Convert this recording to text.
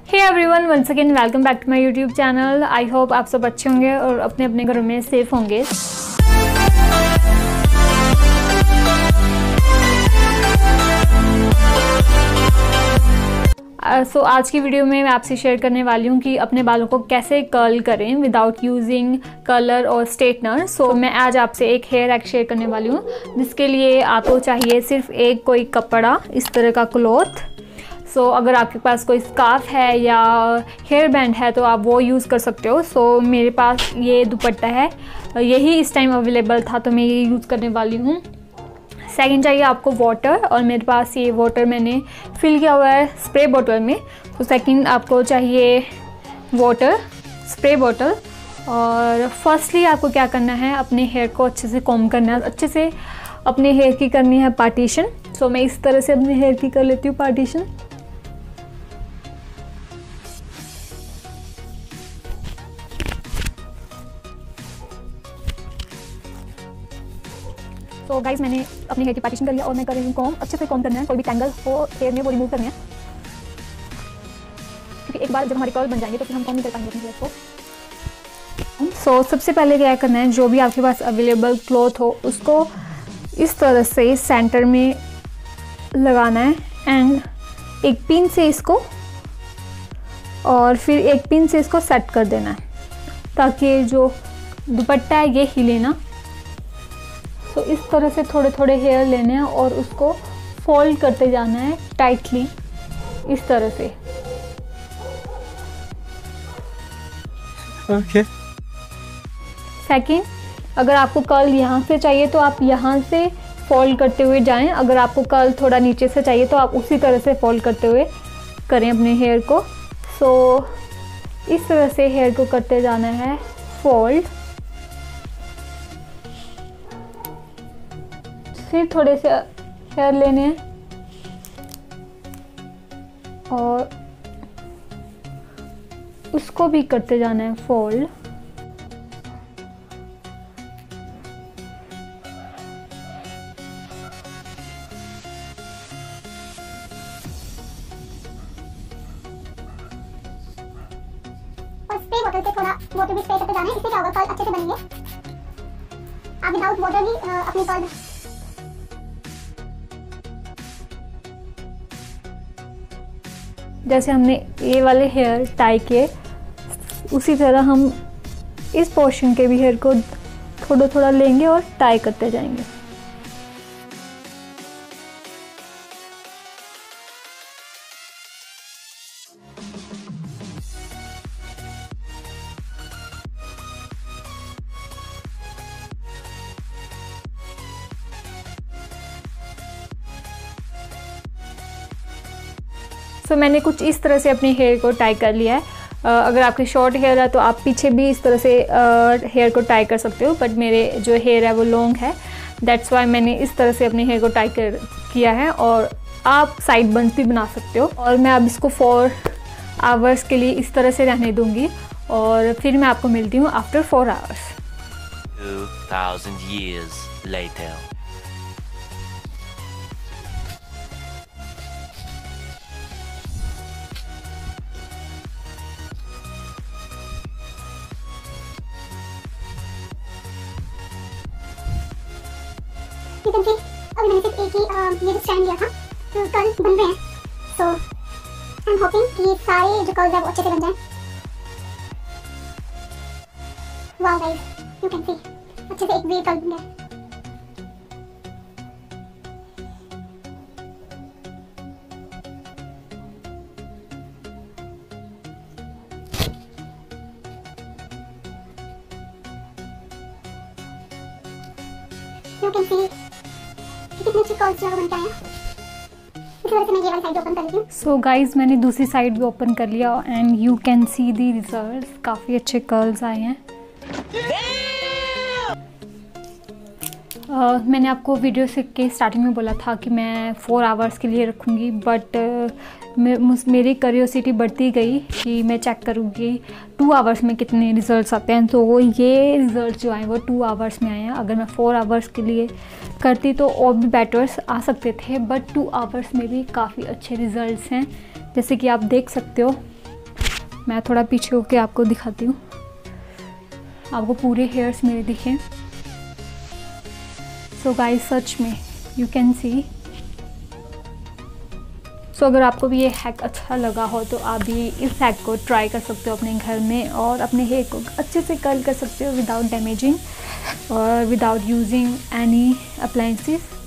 Hey everyone, once again welcome back to my YouTube channel. I hope आप सब अच्छे होंगे और अपने अपने घरों में सेफ होंगे। आज की वीडियो में मैं आपसे शेयर करने वाली हूँ कि अपने बालों को कैसे कर्ल करें विदाउट यूजिंग कलर और स्ट्रेटनर। मैं आज आपसे एक हेयर हैक शेयर करने वाली हूँ, जिसके लिए आपको चाहिए सिर्फ एक कोई कपड़ा, इस तरह का क्लॉथ। अगर आपके पास कोई स्कार्फ है या हेयर बैंड है तो आप वो यूज़ कर सकते हो। मेरे पास ये दुपट्टा है, यही इस टाइम अवेलेबल था तो मैं ये यूज़ करने वाली हूँ। सेकंड चाहिए आपको वाटर, और मेरे पास ये वाटर मैंने फिल किया हुआ है स्प्रे बॉटल में। सेकंड आपको चाहिए वाटर स्प्रे बॉटल। और फर्स्टली आपको क्या करना है, अपने हेयर को अच्छे से कॉम्ब करना है, अच्छे से अपने हेयर की करनी है पार्टीशन। मैं इस तरह से अपने हेयर की कर लेती हूँ पार्टीशन। गाइस, मैंने अपने हेयर की पार्टीशन कर लिया और मैं कर रही हूँ कॉम्ब। अच्छे से कॉम्ब करना है, कोई भी टैंगल हो हेयर में वो रिमूव करना है, क्योंकि एक बार जब हमारे कर्ल बन जाएंगे तो फिर हम कॉम्ब नहीं कर पाएंगे अपने हेयर को। सबसे पहले क्या करना है, जो भी आपके पास अवेलेबल क्लॉथ हो उसको इस तरह से सेंटर में लगाना है एंड एक पिन से इसको, और फिर एक पिन से इसको सेट कर देना है ताकि जो दुपट्टा है ये हिले ना। इस तरह से थोड़े थोड़े हेयर लेने हैं और उसको फोल्ड करते जाना है टाइटली, इस तरह से। ओके। सेकंड, अगर आपको कर्ल यहाँ से चाहिए तो आप यहाँ से फोल्ड करते हुए जाएं। अगर आपको कर्ल थोड़ा नीचे से चाहिए तो आप उसी तरह से फोल्ड करते हुए करें अपने हेयर को। इस तरह से हेयर को करते जाना है फोल्ड। फिर थोड़े से हेयर लेने हैं और उसको भी करते जाना है फोल्ड। और स्प्रे बॉटल से थोड़ा वाटर भी स्प्रे करते जाना है, इससे क्या होगा, कर्ल अच्छे से बनेंगे। आप विदाउट वाटर भी अपने कर्ल जैसे हमने ये वाले हेयर टाई किए, उसी तरह हम इस पोर्शन के भी हेयर को थोड़ा थोड़ा लेंगे और टाई करते जाएंगे। मैंने कुछ इस तरह से अपने हेयर को टाई कर लिया है। अगर आपके शॉर्ट हेयर है तो आप पीछे भी इस तरह से हेयर को टाई कर सकते हो, बट मेरे जो हेयर है वो लॉन्ग है, दैट्स वाई मैंने इस तरह से अपने हेयर को टाई किया है। और आप साइड बंस भी बना सकते हो। और मैं अब इसको 4 आवर्स के लिए इस तरह से रहने दूंगी और फिर मैं आपको मिलती हूँ आफ्टर 4 आवर्स। 2000 years later. अभी मैंने सिर्फ एक ही ये जो स्टैंड लिया था, तो कर्ल बन रहे हैं। आई एम होपिंग कि सारे जो कर्ल्स हैं वो अच्छे से बन जाएं। Wow guys, you can see अच्छे से एक वेव कर्ल बन गया। यू कैन सी कितने अच्छे कर्ल्स जो बन के आए हैं। इस वजह से मैं ये वाली साइड ओपन कर लेती हूँ। गाइज, मैंने दूसरी साइड भी ओपन कर लिया and you can see the results. काफ़ी अच्छे कर्ल्स आए हैं। मैंने आपको वीडियो से के स्टार्टिंग में बोला था कि मैं 4 आवर्स के लिए रखूँगी, बट मेरी क्यूरियोसिटी बढ़ती गई कि मैं चेक करूँगी 2 आवर्स में कितने रिज़ल्ट्स आते हैं। तो वो ये रिज़ल्ट जो आए वो 2 आवर्स में आए हैं। अगर मैं 4 आवर्स के लिए करती तो और भी बेटर्स आ सकते थे, बट 2 आवर्स में भी काफ़ी अच्छे रिज़ल्ट्स हैं, जैसे कि आप देख सकते हो। मैं थोड़ा पीछे होके आपको दिखाती हूँ, आपको पूरे हेयर्स मेरे दिखें। सो गाइस सच में यू कैन सी। सो अगर आपको भी ये हैक अच्छा लगा हो तो आप भी इस हैक को ट्राई कर सकते हो अपने घर में और अपने हेयर को अच्छे से कर्ल कर सकते हो विदाउट डैमेजिंग और विदाउट यूजिंग एनी अप्लायंसेस।